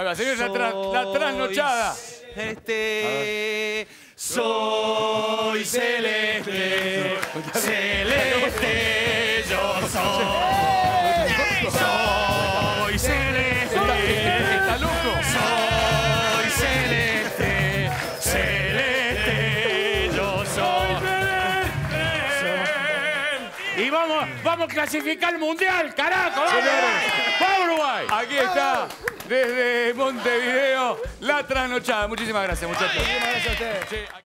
va, señores, la trasnochada. Soy celeste, celeste, yo soy. Soy celeste. Está loco. Soy celeste, celeste, yo soy. Y vamos a clasificar el mundial, carajo. ¡Vamos, Uruguay! Aquí está, desde Montevideo, la trasnochada. Muchísimas gracias, muchachos. Muchísimas gracias a ustedes. Sí.